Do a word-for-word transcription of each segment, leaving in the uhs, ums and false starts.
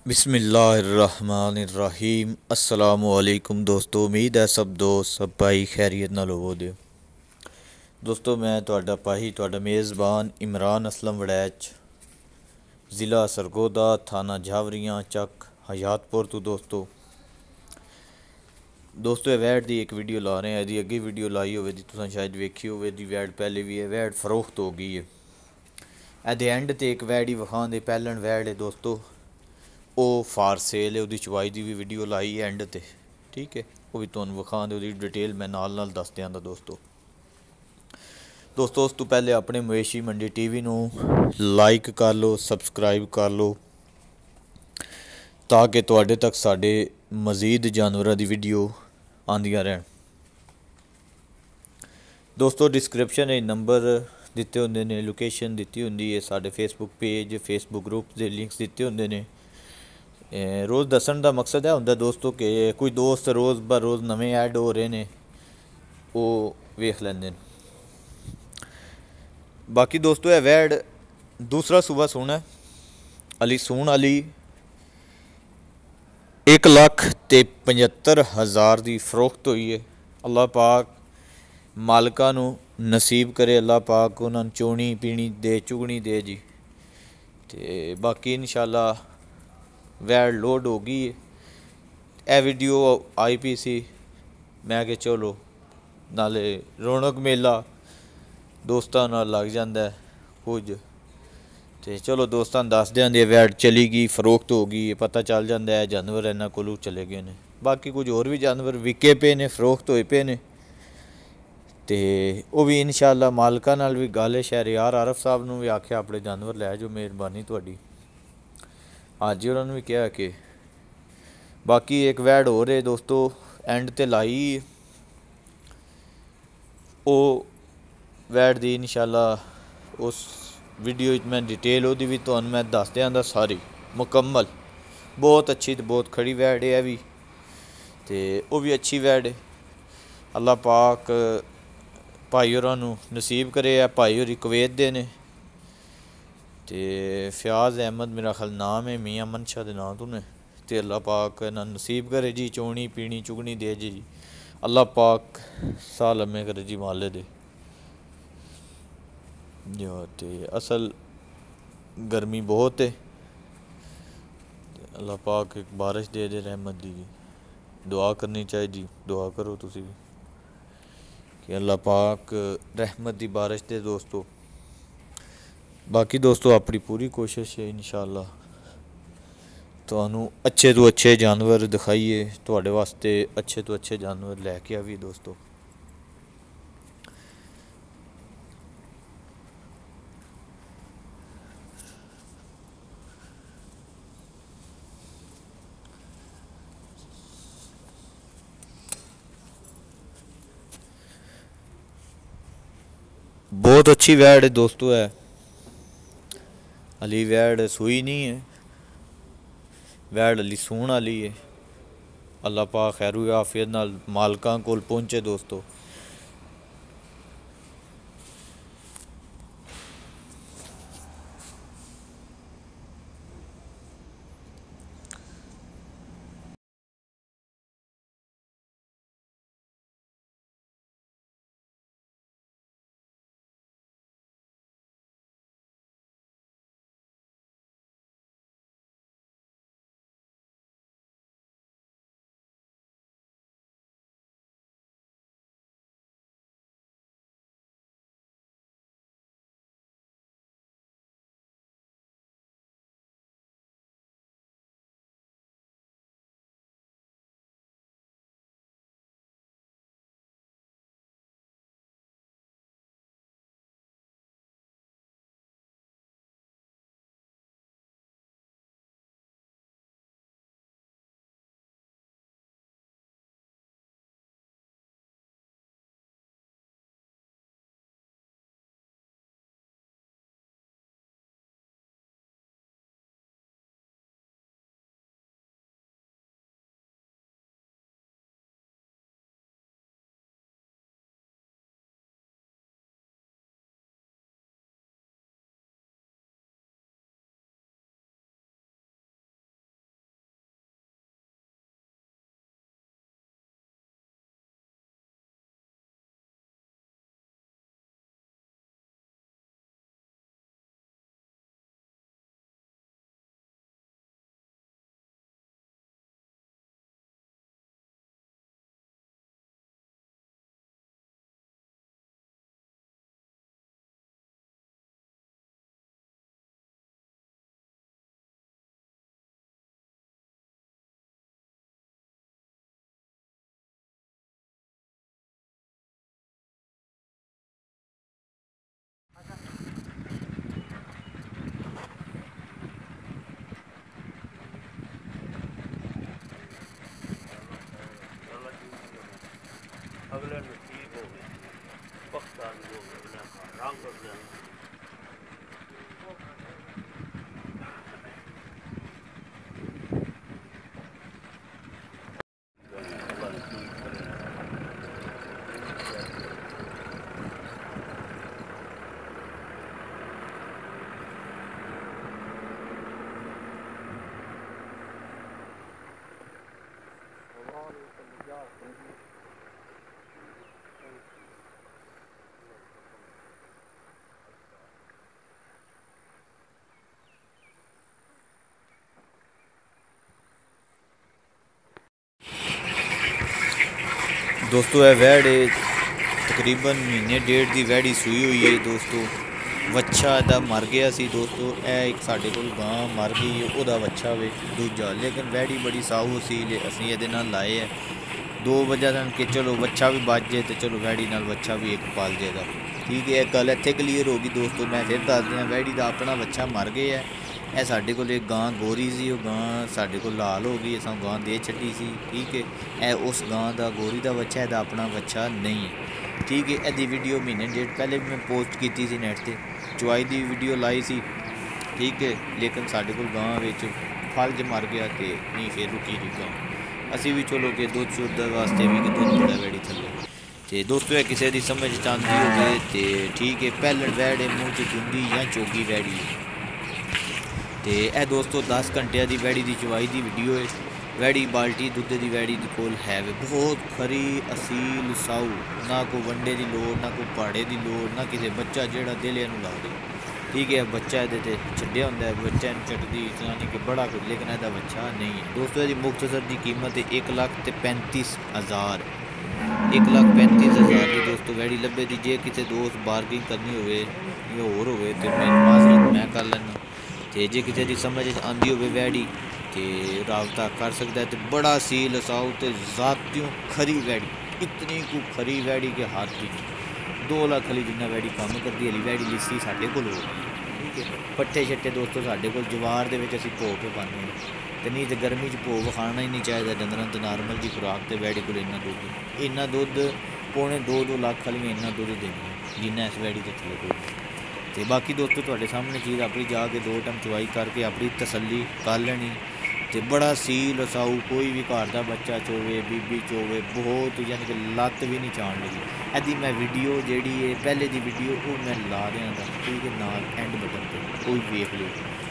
बिस्मिल्लाहिर्रहमानिर्रहीम अस्सलामुअलैकुम दोस्तों। उम्मीद है सब दोस्त सब भाई खैरियत नाल होवोगे। दोस्तों मैं ਤੁਹਾਡਾ ਭਾਈ ਤੁਹਾਡਾ मेज़बान इमरान असलम वड़ैच ज़िला सरगोदा थाना झावरियाँ चक हयातपुर तो दोस्तों दोस्तों ये वैट की एक वीडियो ला रहे हैं। यदि अगे वीडियो लाई हो तुसें शायद वेखी हो वैट पहले भी है। वैट फरोख्त हो गई है। एदे एंड ते एक वैट ही विखान दे पैलन वैट है दोस्तों ਉਹ ਫਾਰ ਸੇਲ ਹੈ। ਉਹਦੀ ਚਵਾਈ ਦੀ ਵੀ ਵੀਡੀਓ ਲਾਈ ਐਂਡ ਤੇ ਠੀਕ ਹੈ। ਉਹ ਵੀ ਤੁਹਾਨੂੰ ਵਿਖਾਉਣ ਦੇ ਉਹਦੀ ਡਿਟੇਲ ਮੈਂ ਨਾਲ ਨਾਲ ਦੱਸ ਦਿਆਂਗਾ ਦੋਸਤੋ। ਦੋਸਤੋ ਉਸ ਤੋਂ ਪਹਿਲੇ ਆਪਣੇ ਮਵੇਸ਼ੀ ਮੰਡੀ ਟੀਵੀ ਨੂੰ ਲਾਈਕ ਕਰ ਲਓ, ਸਬਸਕ੍ਰਾਈਬ ਕਰ ਲਓ ਤਾਂ ਕਿ ਤੁਹਾਡੇ ਤੱਕ ਸਾਡੇ ਮਜ਼ੀਦ ਜਾਨਵਰਾਂ ਦੀ ਵੀਡੀਓ ਆਉਂਦੀਆਂ ਰਹਿਣ। ਦੋਸਤੋ ਡਿਸਕ੍ਰਿਪਸ਼ਨ ਵਿੱਚ ਨੰਬਰ ਦਿੱਤੇ ਹੁੰਦੇ ਨੇ, ਲੋਕੇਸ਼ਨ ਦਿੱਤੀ ਹੁੰਦੀ ਹੈ, ਸਾਡੇ ਫੇਸਬੁੱਕ ਪੇਜ ਫੇਸਬੁੱਕ ਗਰੁੱਪ ਦੇ ਲਿੰਕਸ ਦਿੱਤੇ ਹੁੰਦੇ ਨੇ। रोज़ दसन का मकसद है होंगे दोस्तों कि कोई दोस्त रोज़ ब रोज़ नवे ऐड हो रहे हैं वो वेख लेंगे। बाकी दोस्तों है वैड दूसरा सूबा सुना अली सून अली एक लख ते पचहत्तर हज़ार की फरोख्त हुई है। अल्लाह पाक मालका नू नसीब करे, अल्लाह पाक उन्होंने चोनी पीनी दे चुगनी दे जी। ते बाकी इंशाल्लाह वैड लोड हो गई है। ए वीडियो आई पी सी मैं कि चलो नाले रौनक मेला दोस्तों नाल लग जाता है कुछ तो चलो दोस्तों दस दें दे वैड चली गई फरोख्त हो गई पता चल जाता है जानवर इन्होंने कोलों चले गए हैं। बाकी कुछ होर भी जानवर विके पे ने फरोख्त होए पे ने ते वो भी इंशाल्लाह मालका नाल भी गल शहर यार आरफ साहब ने भी आख्या अपने जानवर लै जाओ, मेहरबानी तुहाडी। अज उन्होंने भी कहा कि बाकी एक वैड हो रहे दोस्तों एंड ते लाई वो वैड दी इंशाल्लाह उस वीडियो मैं डिटेल वो भी तो मैं दस दियाँ सारी मुकम्मल। बहुत अच्छी तो बहुत खड़ी वैड है भी तो वो भी अच्छी वैड है। अल्लाह पाक भाई होरां नू नसीब करे। भाई होरी कुवैत दे ने ते फयाज अहमद मेरा ख्याल नाम है, मियाँ मनशा के नाम तो ने ते अल्लाह पाक ना नसीब करे जी चोनी पीनी चुगनी दे जी। अल्लाह पाक साह लम्मे करे जी माले दे जो ते असल गर्मी बहुत है। अल्लाह पाक एक बारिश दे दे रहमत दी दुआ करनी चाहिए जी। दुआ करो तुसी भी कि अल्लाह पाक रहमत दी बारिश दे दोस्तों। बाकी दोस्तों अपनी पूरी कोशिश है इंशाल्लाह तुहानू अच्छे तो अच्छे जानवर दिखाइए, तुहाडे वास्ते अच्छे तो अच्छे जानवर लैके आविए दोस्तों। बहुत अच्छी वैड है दोस्तों है अली वैड सूई नहीं है, वैड अली सून वाली है। अल्लाह पाक खैरू आफियत नाल मालकां कोल पहुंचे दोस्तों। दोस्तों यह वैड़ तकरीबन महीने डेढ़ की वैड़ी सूई हुई है दोस्तों। वच्छा इहदा मर गया सी दोस्तों। यह एक साढ़े कोल गां मर गई है, वह वच्छा वे दूजा, लेकिन वैड़ी बड़ी साऊ सी असीं इहदे नाल लाए है दो वजह कि चलो वच्छा भी बच जाए तो चलो वैड़ी नाल वच्छा भी एक पाल जाएगा। ठीक है, एक गल इत्थे क्लीयर होगी दोस्तों। मैं फिर दस दियाँ वैड़ी का अपना वच्छा मर गया है। यह साढ़े कोल एक गां गोरी सी, वो गां साढ़े कोल लाल हो गई, असां गां दे छड्डी सी। ठीक है, यह उस गां का गोरी का वच्छा, इसका अपना वच्छा नहीं है। ठीक है, यदि वीडियो महीने डेढ़ पहले भी मैं पोस्ट की थी नैट से, चुवाई की वीडियो लाई सी। ठीक है, लेकिन साढ़े कोल गां विच फल ज मर गया तो नहीं फिर रुकी रही गां। असी भी चलो कि दुध शुद्ध वास्ते भी कि दुध बड़ा वैड़ी थले तो दोस्तों किसी की समझ आती हो तो ठीक है। पहले वैड़ मूँह च चुंदी या चोगी वैड़ी तो यह दोस्तों दस घंटे की वैड़ी की चुवाई की वीडियो है। वैड़ी बाल्टी दुध की वैड़ी कोल है वे बहुत खरी असील साऊ, ना कोई वंडे की लोड़, ना कोई पाड़े की लोड़, ना किसी बच्चा जोड़ा दिलिया ला दे। ठीक है, बच्चा ये छड्या होंगे, बच्चे चटदी यानी कि बड़ा कुछ, लेकिन यदा बच्चा नहीं है दोस्तों। यदि मुख्तसर की कीमत है एक लाख तो पैंतीस हज़ार एक लाख पैंतीस हज़ार की दोस्तों वैड़ी लभे दी। जे किसी दोस्त बारगिंग करनी हो होर हो तो मैं माजरत मैं कर लैना, तो जे किसी की समझ आती हो वैड़ी तो राबता कर सकता है। तो बड़ा सील साऊ तो जातियों खरी वैड़ी, इतनी को खरी वैड़ी के हाथ की दो लाख हली जिन्ना वैड़ी काम करती हली वैड़ी लिस्सी साढ़े कोल हो गई। ठीक है, पट्ठे छट्टे दोस्तों साढ़े कोल जवार दे विच असीं भो के पाने तो नहीं तो गर्मी च भो खाना ही नहीं चाहिए डंगरां तो नॉर्मल जी खुराक तो वैड़ी कोल इन्ना दुद्ध इन्ना दुद्ध पौने दो दो लाख हलियां इन्ना दुद्ध देनी जिन्ना इस वैड़ी के थल्ले कोल। तो बाकी दोस्तों तुहाडे सामने चीज़ अपनी जाके दो टाइम चुवाई करके अपनी तसल्ली कर लैनी। तो बड़ा सील साऊ, कोई भी घर का बच्चा चोवे बीबी चोवे बहुत यानी कि लत्त भी नहीं चाण लगी। यदि मैं वीडियो जी है पहले की वीडियो वो मैं ला रहा था, ठीक है, नाल एंड बटन पर कोई वेख लो।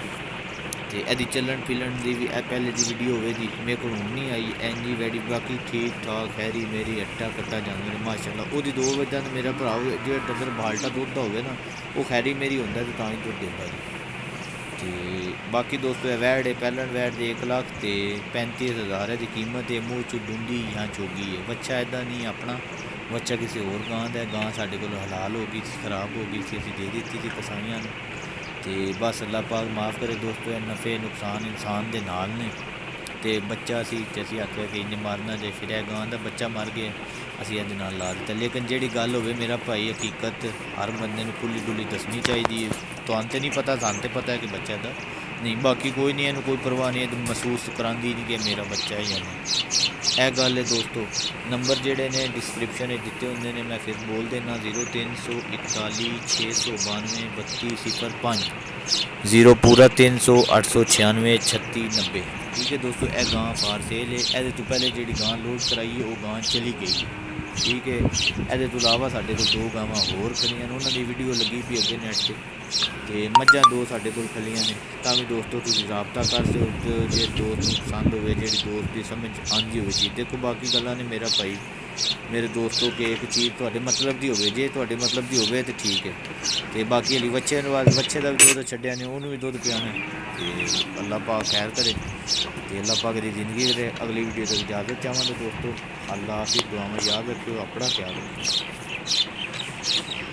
तो यदि चलन फिलन की भी पहले की वीडियो होगी मेरे को हूँ नहीं आई एनी वैडी। बाकी ठीक ठाक हैरी मेरी अट्टा कट्टा जानवर माशाअल्लाह। वो दो वजह मेरा भरा जो डंगर बाल्टा दुध हो ना वो खैरी मेरी होंगे तो ही दुध देता जी। तो बाकी दोस्तों वैड़ है पहलन वैड़ दे एक लाख तो पैंतीस हज़ार की कीमत है। मूँह चू डूंदी या चोगी है, बच्चा इदा नहीं अपना बच्चा किसी होर गां का। गां साढ़े को हलाल हो गई खराब हो गई सी, असीं दे दी थी कसाइयां ने। तो बस अल्लाह पाक माफ़ करे दोस्तों, नफ़े नुकसान इंसान के नाल ने। तो बच्चा असी असीं आख्या कि इंज मारना जे फिर गां का बच्चा मर गया असीं इहदे नाल ला दिता। लेकिन जिहड़ी गल होवे मेरा भाई हकीकत हर बंदे नूं खुली डुली दसनी चाहिए। तुहानूं तो नहीं पता, सानूं तो पता है कि बच्चा दा नहीं, बाकी कोई नहीं इन्हूं कोई परवाह नहीं, तो महसूस करांदी नहीं कि मेरा बच्चा है या नहीं। यह गल है दोस्तों। नंबर जोड़े ने डिस्क्रिप्शन दिते होंगे ने, मैं फिर बोल देना जीरो तीन सौ इकताली छे सौ बानवे बत्ती सिफर पाँच जीरो पूरा तीन सौ अठ सौ छियानवे छत्ती नब्बे। ठीक है दोस्तों, यह गां फार सेल है। ये तो पहले जी गां लोड कराई है वो गां चली गई। ठीक है, ये तो अलावा साढ़े को दो गावां होर खड़ियां ने, उन्होंने वीडियो लगी भी अगे नैट से। तो मझां दो साढ़े को खलियां ने, तां भी दोस्तों तुसीं राबता कर सकते हो जे दोस्त नूं पसंद होवे, जिहड़ी दोस्त की समझ आती हो चीज़। देखो बाकी गल्लां ने मेरा भाई मेरे दोस्तों के एक चीज़ तुहाडे मतलब की होवे, जे तुहाडे मतलब की होवे तो ठीक है। तो बाकी हली बच्चे बच्चे का भी दुध छड्डिया ने, उन्होंने भी दुध पियाना। तो अल्लाह पाक खैर करे, तो अल्लाह पाक की जिंदगी करे। अगली वीडियो तक इजाज़त चाहवांगे दोस्तों। अल्लाह हाफिज़, दुआवां याद रखियो, अपना ख्याल रखियो।